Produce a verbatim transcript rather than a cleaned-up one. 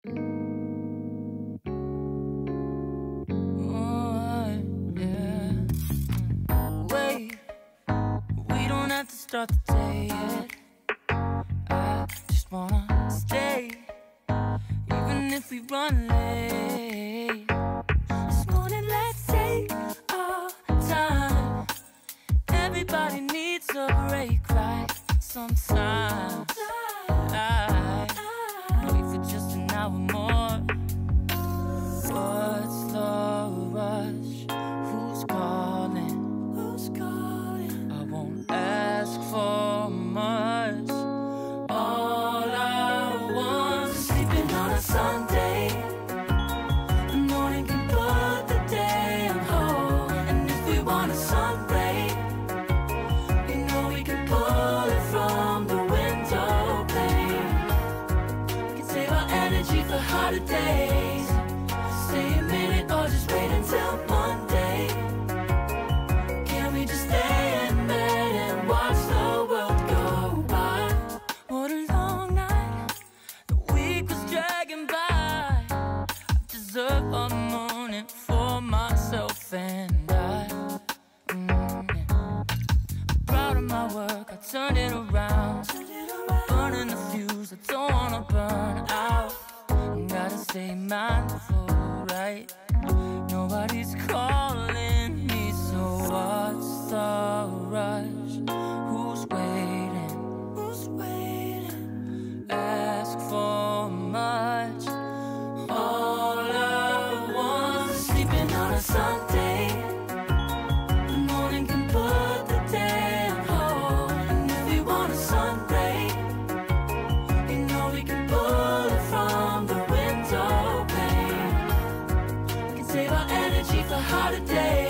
Oh, yeah. Wait, we don't have to start the day yet. I just wanna stay, even if we run late. This morning, let's take our time. Everybody needs a break, right? Sometimes I wait for just an hour more. What's the rush? Who's calling? Who's calling? I won't ask for much. All I want is sleeping on a Sunday. The morning can put the day on hold. And if we want a sun ray, you know we can pull it from the window pane. We can save our energy for harder days. Stay a minute or just wait until Monday. Can we just stay in bed and watch the world go by? What a long night, the week was dragging by. I deserve a morning for myself and I. Mm, yeah. I'm proud of my work, I turned it around. I'm burning the fuse, I don't wanna burn out. Gotta stay mindful, right? Nobody's calling me, so what's the rush? Who's waiting? Who's waiting? Ask for much. All I want is sleeping on a Sunday. The morning can put the day on hold. And if we want a sun ray, you know we can pull it from the window pane. We can save our energy for harder days.